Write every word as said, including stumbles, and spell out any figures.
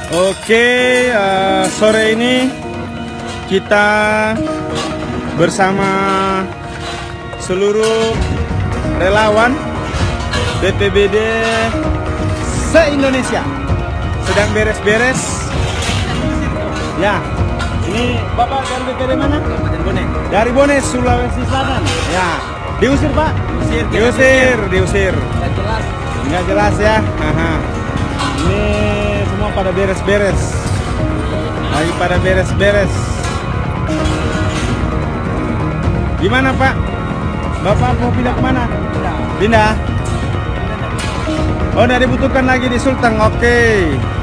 Oke, uh, sore ini kita bersama seluruh relawan B P B D se-Indonesia sedang beres-beres. Ya, ini Bapak dari B P B D mana? Bone. Dari Bone, Sulawesi Selatan. Ya, diusir Pak? Diusir, diusir, diusir. Nggak jelas. Nggak jelas ya. Aha. Ini semua pada beres-beres. Lagi pada beres-beres. Gimana Pak? Bapak mau pindah kemana? Pindah. Pindah? Oh, nggak dibutuhkan lagi di Sulteng. Oke.